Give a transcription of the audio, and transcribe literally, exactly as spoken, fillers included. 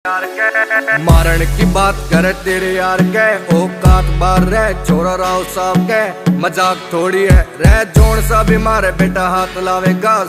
मारन की बात करे तेरे यार के औकात बार रह छोरा राव साहब के मजाक थोड़ी है रह जोन सा भी मारे बेटा हाथ लावेगा।